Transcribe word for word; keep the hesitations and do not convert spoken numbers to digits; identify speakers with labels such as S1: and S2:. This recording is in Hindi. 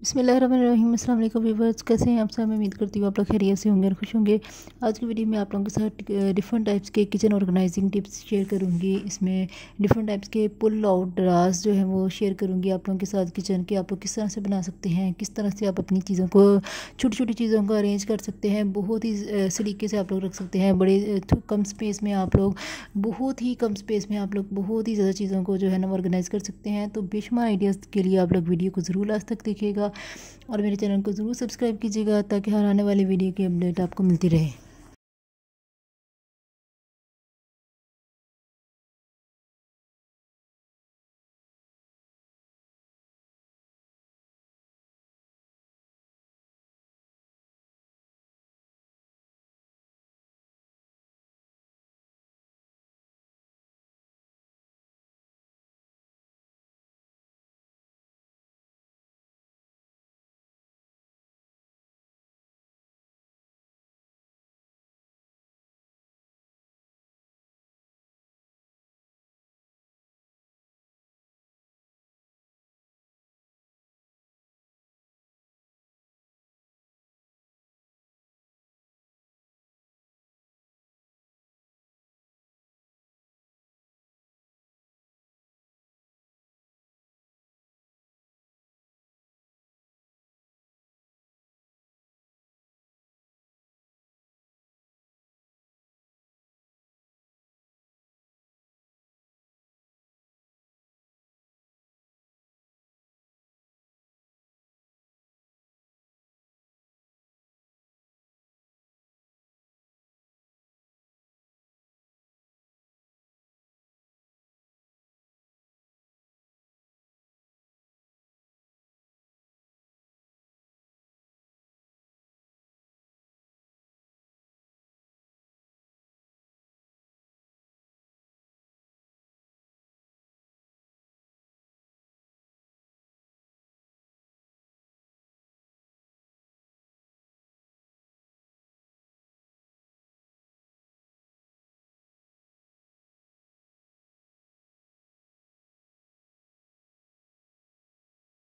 S1: बिस्मिल्लाहिर्रहमानिर्रहीम। अस्सलाम वालेकुम व्यूअर्स, कैसे हैं आप सब। मैं उम्मीद करती हूँ आप लोग खैरियत से होंगे और खुश होंगे। आज की वीडियो में आप लोगों के साथ डिफरेंट टाइप्स के किचन ऑर्गेनाइजिंग टिप्स शेयर करूँगी। इसमें डिफरेंट टाइप्स के पुल आउट ड्रास जो है वो शेयर करूँगी आप लोगों के साथ। किचन के आप लोग किस तरह से बना सकते हैं, किस तरह से आप अपनी चीज़ों को, छोटी छोटी चीज़ों को अरेंज कर सकते हैं। बहुत ही सलीके से आप लोग रख सकते हैं। बड़े कम स्पेस में आप लोग बहुत ही कम स्पेस में आप लोग बहुत ही ज़्यादा चीज़ों को जो है ना ऑर्गेनाइज़ कर सकते हैं। तो बेशुमार आइडियाज़ के लिए आप लोग वीडियो को ज़रूर लास्ट तक देखिएगा और मेरे चैनल को ज़रूर सब्सक्राइब कीजिएगा ताकि हर आने वाली वीडियो की अपडेट आपको मिलती रहे।